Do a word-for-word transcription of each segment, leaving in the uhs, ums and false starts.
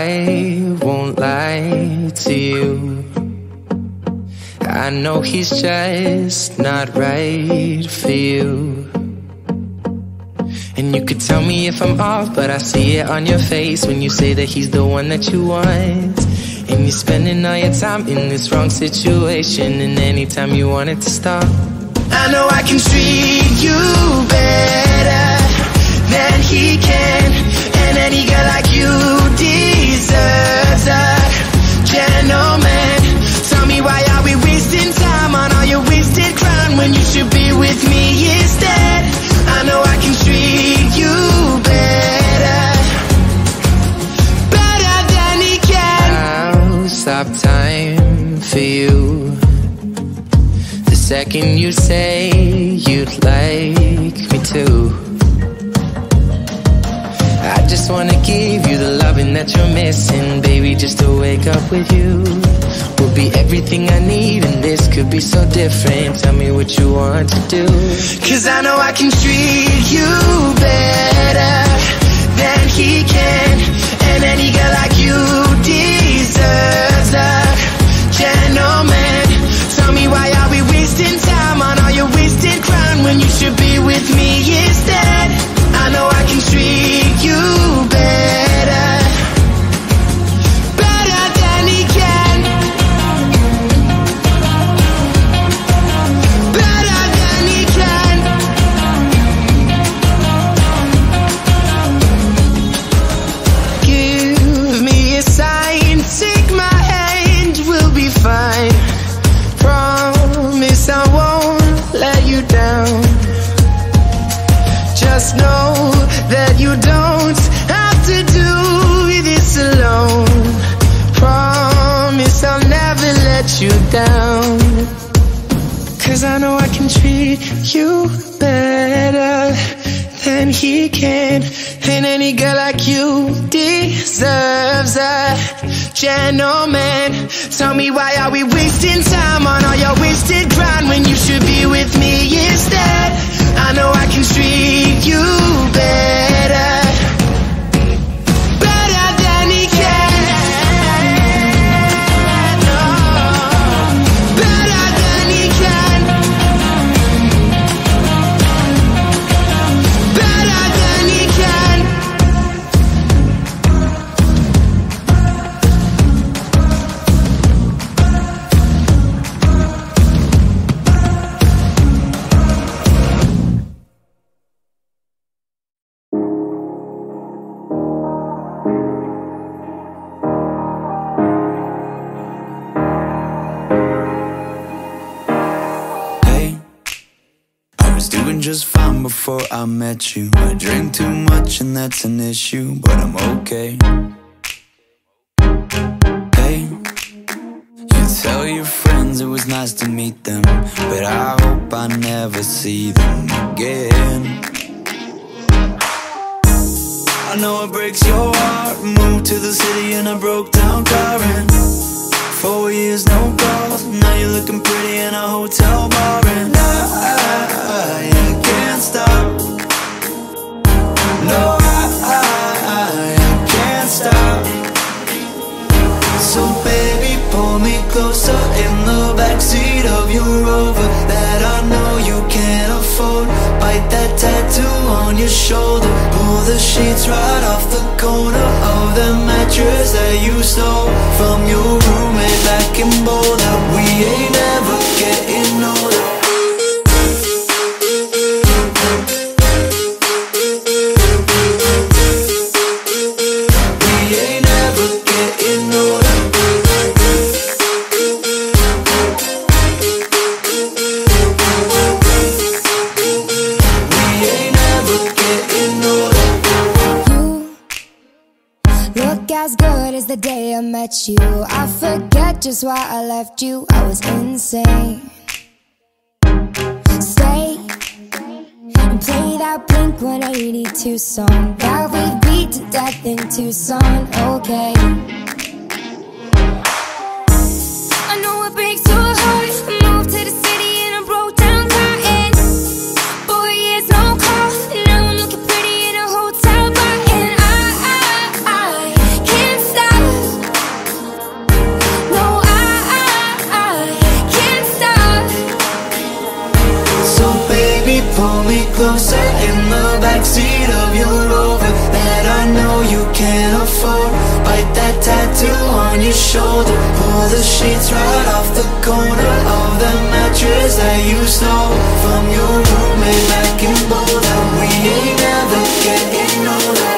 I won't lie to you. I know he's just not right for you. And you could tell me if I'm off, but I see it on your face when you say that he's the one that you want. And you're spending all your time in this wrong situation, and anytime you want it to stop. I know I can treat you better than he can, and any girl like you deserves a gentleman. Tell me, why are we wasting time on all your wasted crown when you should be with me instead? I know I can treat you better, better than he can. I'll stop time for you the second you say you'd like me to. I just wanna give you the loving that you're missing, baby, just to wake up with you will be everything I need, and this could be so different. Tell me what you want to do, 'cause I know I can treat you better than he can, and any girl like you deserves a gentleman. Tell me, why are we wasting time on all your wasted crown when you should be with me instead? I know I can treat you better, better than he can, better than he can. Give me a sign, take my hand, we'll be fine. Promise I won't let you down. Just know that you don't have to do this alone. Promise I'll never let you down, 'cause I know I can treat you better than he can, and any girl like you deserves a gentleman. Tell me, why are we wasting time on all your wasted grind when you should be with me instead? I know I can treat you better, better than he can, oh, better than he can, better than he can. Just fine before I met you. I drink too much and that's an issue, but I'm okay. Hey, you tell your friends it was nice to meet them, but I hope I never see them again. I know it breaks your heart. Moved to the city in a broke down car, and four years no calls. Now you're looking pretty in a hotel bar, and I, I, I can't stop. No, I, I, I can't stop. So baby, pull me closer in the backseat of your Rover that I know you can't afford. Bite that tattoo on your shoulder. Pull the sheets right off the corner of the mattress that you stole from your roommate back in Boulder. We ain't never getting older. The day I met you, I forget just why I left you. I was insane. Stay and play that Blink one eighty-two song that we beat to death in Tucson. Okay, I know it breaks your heart. Moved to the city in a broke down car, and four years no call. Now I'm looking pretty in a hotel bar, and I, I, I can't stop. on your shoulder. Pull the sheets right off the corner of the mattress that you stole from your roommate back in Boulder. We ain't never getting older.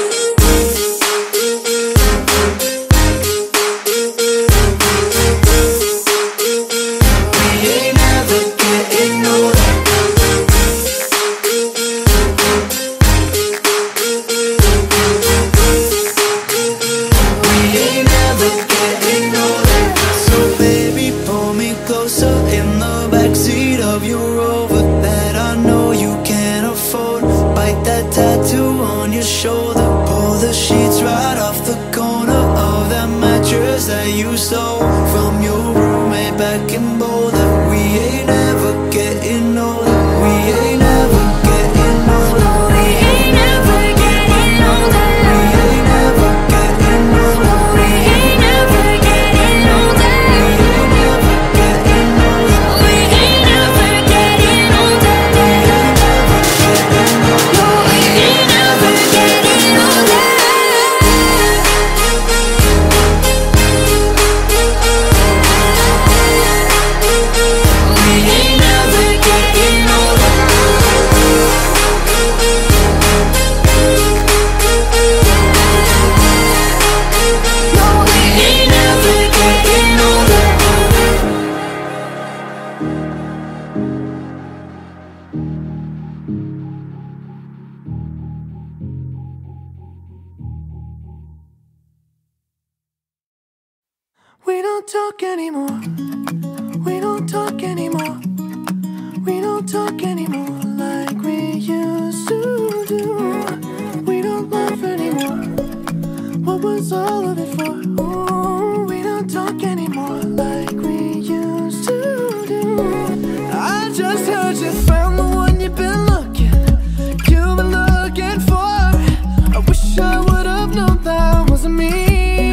You stole from your roommate back in Boulder. We ain't never getting older. We ain't never getting older. We ain't never getting older. We ain't never getting older. We ain't never getting older. We ain't never getting older. We ain't never getting older. We ain't never getting older. We don't talk anymore. We don't talk anymore. We don't talk anymore like we used to do. We don't laugh anymore. What was all of it for? Ooh, we don't talk anymore like we used to do. I just heard you found the one you've been looking, you've been looking for. I wish I would have known that wasn't me.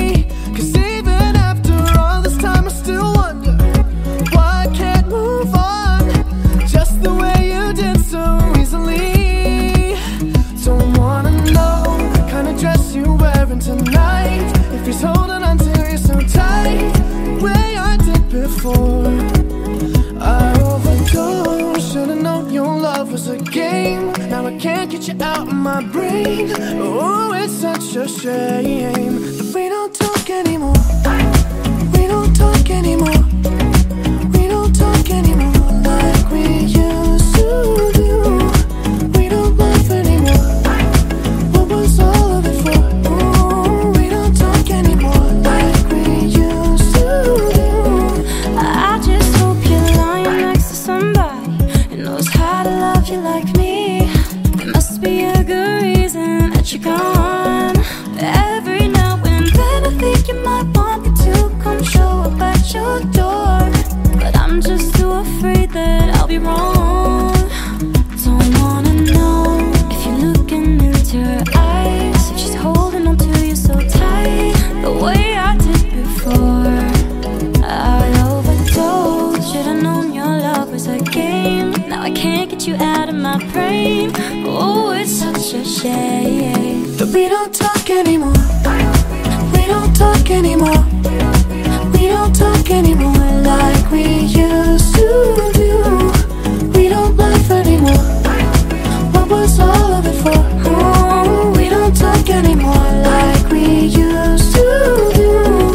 Time I still wonder why I can't move on just the way you did so easily. Don't wanna know the kind of dress you're wearing tonight, if he's holding on to you so tight the way I did before. I overdosed, should've known your love was a game. Now I can't get you out of my brain. Oh, it's such a shame that we don't talk anymore. We don't talk anymore. We don't talk anymore like we used to do. We don't laugh anymore. What was all of it for? Ooh, we don't talk anymore like we used to do. I just hope you're lying next to somebody who knows how to love you like me. There must be a good reason that you're gone. Every now and then I think you might want me to come show up at your door, but I'm just too afraid that I'll be wrong. Don't wanna know if you're looking into her eyes, if she's holding on to you so tight the way I did before. I overdosed, should've known your love was a game. Now I can't get you out of my brain. Oh, it's such a shame that we don't talk anymore. We don't talk anymore. We don't talk anymore like we used to do. We don't laugh anymore. What was all of it for? Oh, we don't talk anymore like we used to do.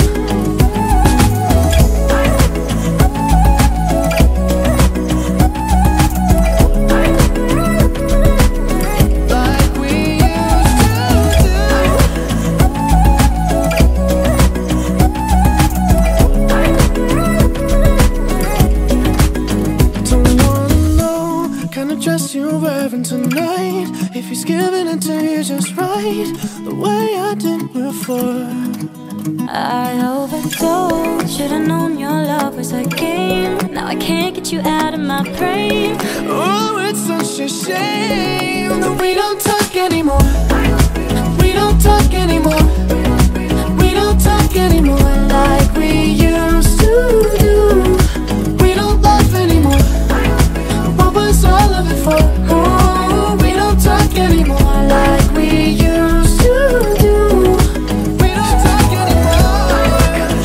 You're wearing tonight, if he's giving it to you just right the way I did before. I overdosed, should've known your love was a game. Now I can't get you out of my brain. Oh, it's such a shame that we don't talk anymore. We don't talk anymore. We don't talk anymore like we used to do. We don't laugh anymore. What was all of it for? Oh, we don't talk anymore like we used to do. We don't talk anymore.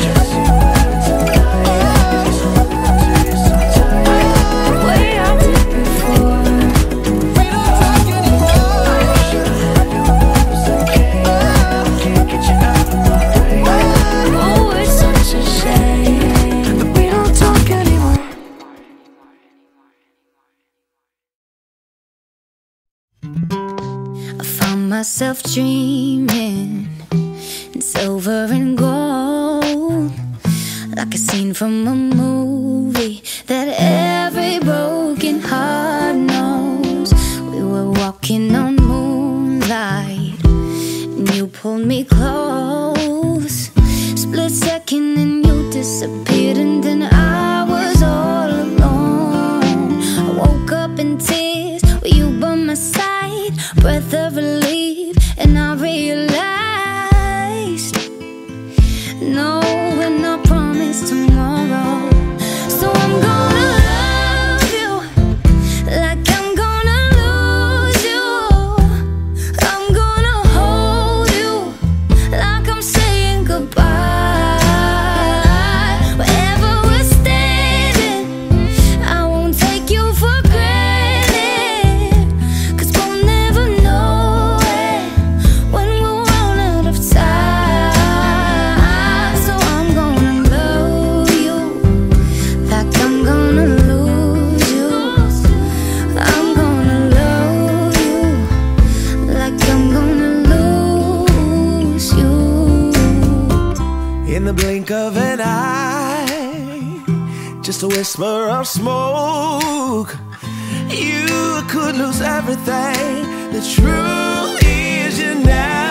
myself dreaming in silver and gold, like a scene from a movie that every broken heart knows. We were walking on moonlight and you pulled me close. Split second and you disappeared, and then I was all alone. I woke up in tears with you by my side, breath of relief, and I realized no, we're not promised tomorrow. So I'm gonna love you like I'm gonna lose you. I'm gonna hold you like I'm saying goodbye. Wherever we're standing, I won't take you for granted, 'cause we'll never know it when we'll run out of time. So I'm gonna love you like I'm gonna lose you. I'm gonna love you like I'm gonna lose you. In the blink of an eye, just a whisper of smoke, you could lose everything. The truth is you now